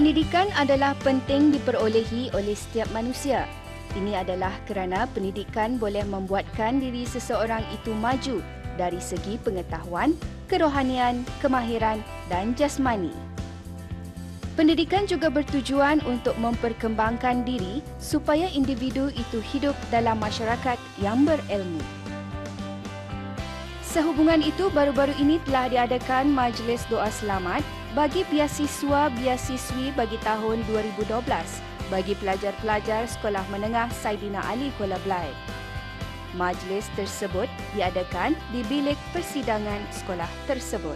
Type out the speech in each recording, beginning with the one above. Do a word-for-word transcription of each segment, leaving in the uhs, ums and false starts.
Pendidikan adalah penting diperolehi oleh setiap manusia. Ini adalah kerana pendidikan boleh membuatkan diri seseorang itu maju dari segi pengetahuan, kerohanian, kemahiran dan jasmani. Pendidikan juga bertujuan untuk memperkembangkan diri supaya individu itu hidup dalam masyarakat yang berilmu. Sehubungan itu, baru-baru ini telah diadakan Majlis Doa Selamat bagi biasiswa-biasiswi bagi tahun dua ribu dua belas bagi pelajar-pelajar Sekolah Menengah Saidina Ali Kuala Belait. Majlis tersebut diadakan di bilik persidangan sekolah tersebut.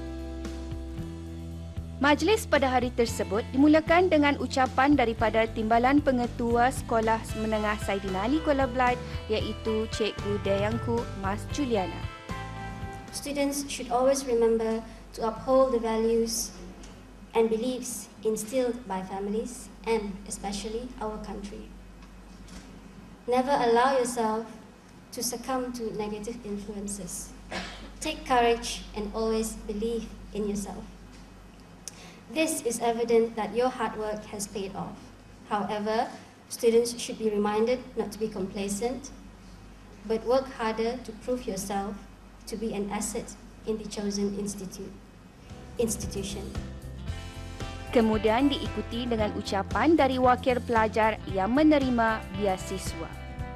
Majlis pada hari tersebut dimulakan dengan ucapan daripada Timbalan Pengetua Sekolah Menengah Saidina Ali Kuala Belait iaitu Cikgu Dayangku Mas Juliana. Students should always remember to uphold the values and beliefs instilled by families and especially our country. Never allow yourself to succumb to negative influences. Take courage and always believe in yourself. This is evident that your hard work has paid off. However, students should be reminded not to be complacent, but work harder to prove yourself to be an asset in the chosen institute, institution. Kemudian diikuti dengan ucapan dari wakil pelajar yang menerima biasiswa.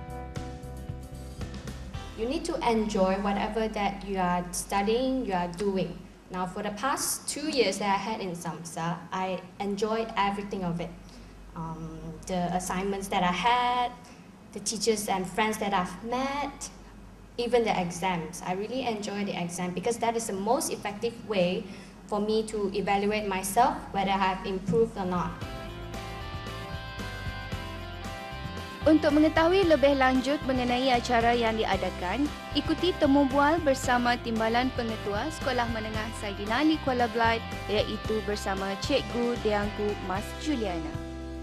You need to enjoy whatever that you are studying, you are doing. Now, for the past two years that I had in SAMHSA, I enjoyed everything of it. Um, the assignments that I had, the teachers and friends that I've met, even the exams. I really enjoy the exam because that is the most effective way for me to evaluate myself whether I have improved or not. Untuk mengetahui lebih lanjut mengenai acara yang diadakan, ikuti temu bual bersama Timbalan Pengetua Sekolah Menengah Saidina Ali Kuala Belait iaitu bersama Cikgu Dayangku Mas Juliana.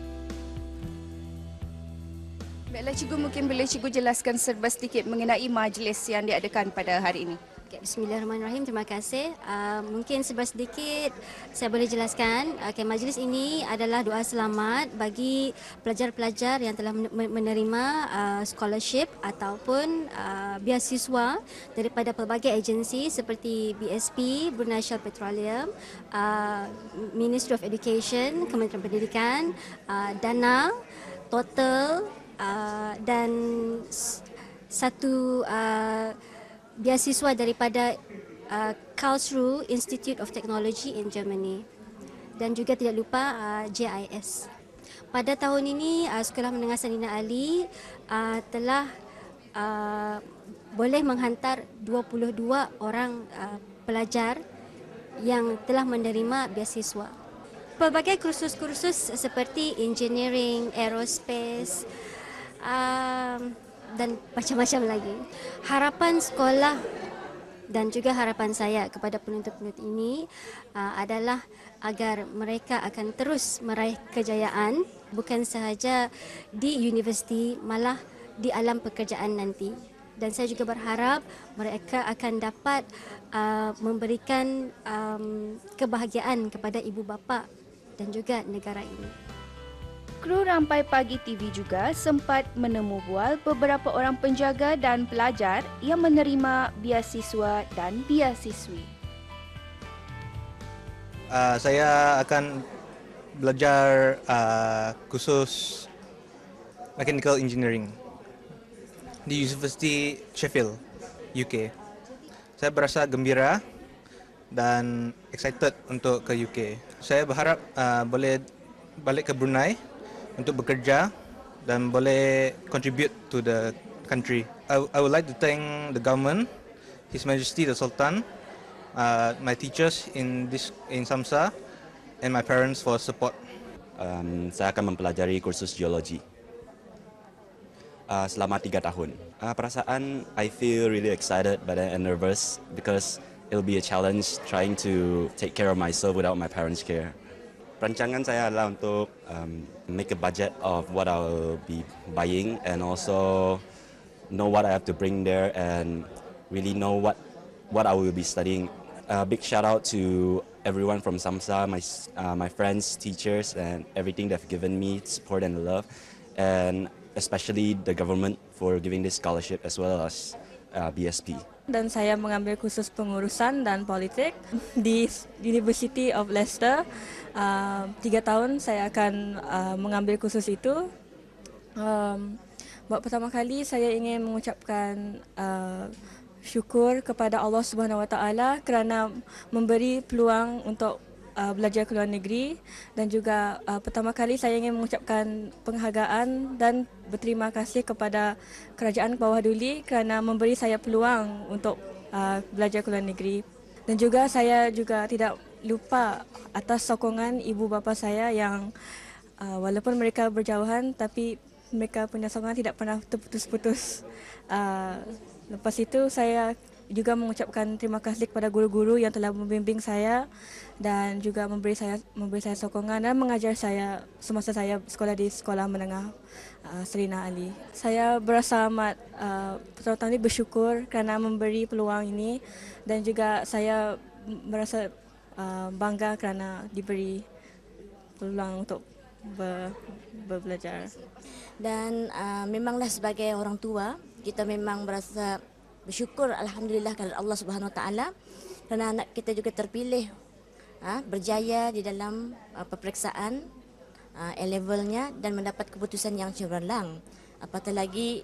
Baiklah Cikgu, mungkin boleh Cikgu jelaskan serba sedikit mengenai majlis yang diadakan pada hari ini. Okay, Bismillahirrahmanirrahim. Terima kasih. Uh, mungkin serba sedikit saya boleh jelaskan. Okay, majlis ini adalah doa selamat bagi pelajar-pelajar yang telah menerima uh, scholarship ataupun uh, biasiswa daripada pelbagai agensi seperti B S P, Brunei Shell Petroleum, uh, Ministry of Education, Kementerian Pendidikan, uh, Dana, Total, Uh, dan satu uh, biasiswa daripada uh, Karlsruhe Institute of Technology in Germany dan juga tidak lupa uh, J I S. Pada tahun ini uh, Sekolah Menengah Saidina Ali uh, telah uh, boleh menghantar dua puluh dua orang uh, pelajar yang telah menerima biasiswa. Pelbagai kursus-kursus seperti engineering, aerospace, Um, dan macam-macam lagi. Harapan sekolah dan juga harapan saya kepada penuntut-penuntut ini uh, adalah agar mereka akan terus meraih kejayaan bukan sahaja di universiti, malah di alam pekerjaan nanti. Dan saya juga berharap mereka akan dapat uh, memberikan um, kebahagiaan kepada ibu bapa dan juga negara ini. Kru Rampai Pagi T V juga sempat menemu bual beberapa orang penjaga dan pelajar yang menerima biasiswa dan biasiswi. Uh, saya akan belajar uh, khusus Mechanical Engineering di University Sheffield, U K. Saya berasa gembira dan excited untuk ke U K. Saya berharap uh, boleh balik ke Brunei untuk bekerja dan boleh contribute to the country. I, I would like to thank the government, His Majesty the Sultan, uh, my teachers in this in SAMHSA, and my parents for support. Um, saya akan mempelajari kursus geologi uh, selama tiga tahun. Uh, perasaan I feel really excited but then nervous because it'll be a challenge trying to take care of myself without my parents' care. Perancangan saya adalah untuk um, make a budget of what I'll be buying and also know what I have to bring there and really know what what I will be studying A big shout out to everyone from SAMHSA, my, uh, my friends, teachers, and everything they've given me, support and love, and especially the government for giving this scholarship as well as uh, B S P. Dan saya mengambil kursus pengurusan dan politik di University of Leicester. Uh, tiga tahun saya akan uh, mengambil kursus itu. Um, buat pertama kali saya ingin mengucapkan uh, syukur kepada Allah Subhanahu Wa Taala kerana memberi peluang untuk uh, belajar ke luar negeri, dan juga uh, pertama kali saya ingin mengucapkan penghargaan dan berterima kasih kepada Kerajaan Bawah Duli kerana memberi saya peluang untuk uh, belajar ke luar negeri. Dan juga saya juga tidak lupa atas sokongan ibu bapa saya yang uh, walaupun mereka berjauhan tapi mereka punya sokongan tidak pernah terputus-putus. Uh, Lepas itu saya juga mengucapkan terima kasih kepada guru-guru yang telah membimbing saya dan juga memberi saya memberi saya sokongan dan mengajar saya semasa saya sekolah di Sekolah Menengah uh, Serina Ali. Saya berasa amat uh, pertama-tama bersyukur kerana memberi peluang ini, dan juga saya merasa uh, bangga kerana diberi peluang untuk ber, berbelajar. Dan uh, memanglah sebagai orang tua kita memang merasa bersyukur alhamdulillah kepada Allah Subhanahu Wa Taala kerana anak kita juga terpilih ha, berjaya di dalam uh, peperiksaan uh, A-levelnya dan mendapat keputusan yang cemerlang. Apatah lagi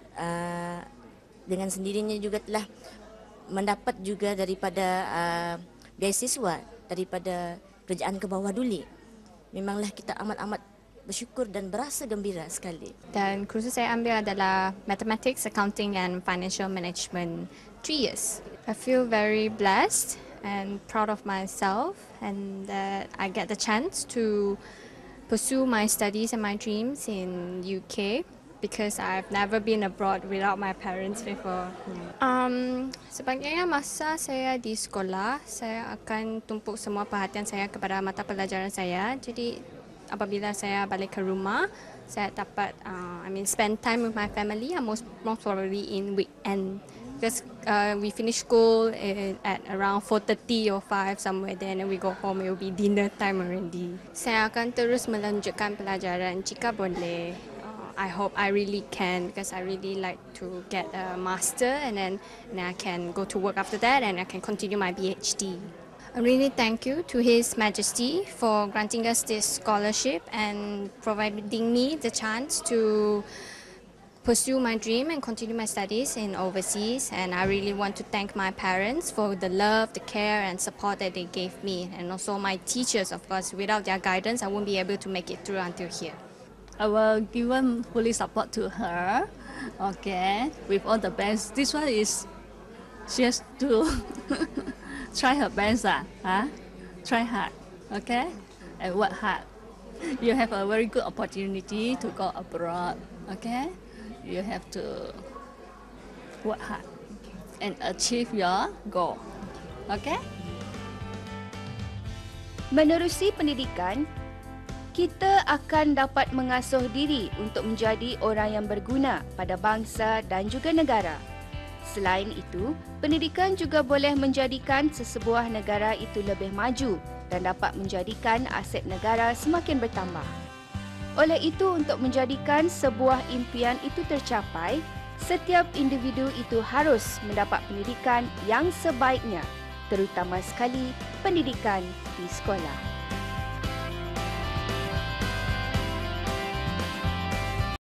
uh, dengan sendirinya juga telah mendapat juga daripada uh, beasiswa daripada Kerajaan ke Bawah Duli. Memanglah kita amat-amat bersyukur dan berasa gembira sekali. Dan kursus saya ambil adalah Mathematics, Accounting and Financial Management, three years. I feel very blessed and proud of myself, and that I get the chance to pursue my studies and my dreams in U K because I've never been abroad without my parents before. Um, sebagainya masa saya di sekolah, saya akan tumpuk semua perhatian saya kepada mata pelajaran saya. Jadi apabila saya balik ke rumah, saya dapat, uh, I mean, spend time with my family. And most most probably in weekend, because uh, we finish school at around four thirty or five somewhere there, and then we go home. It will be dinner time already. Saya akan terus melanjutkan pelajaran jika boleh. Uh, I hope I really can, because I really like to get a master, and then and I can go to work after that, and I can continue my PhD. I really thank you to His Majesty for granting us this scholarship and providing me the chance to pursue my dream and continue my studies in overseas. And I really want to thank my parents for the love, the care and support that they gave me, and also my teachers, of course. Without their guidance, I won't be able to make it through until here. I will give them fully support to her, okay, with all the best. This one is, she has to try her best, uh, huh? Try hard, okay, and work hard. You have a very good opportunity to go abroad, okay? You have to work hard and achieve your goal, okay? Menerusi pendidikan, kita akan dapat mengasuh diri untuk menjadi orang yang berguna pada bangsa dan juga negara. Selain itu, pendidikan juga boleh menjadikan sesebuah negara itu lebih maju dan dapat menjadikan aset negara semakin bertambah. Oleh itu, untuk menjadikan sebuah impian itu tercapai, setiap individu itu harus mendapat pendidikan yang sebaiknya, terutama sekali pendidikan di sekolah.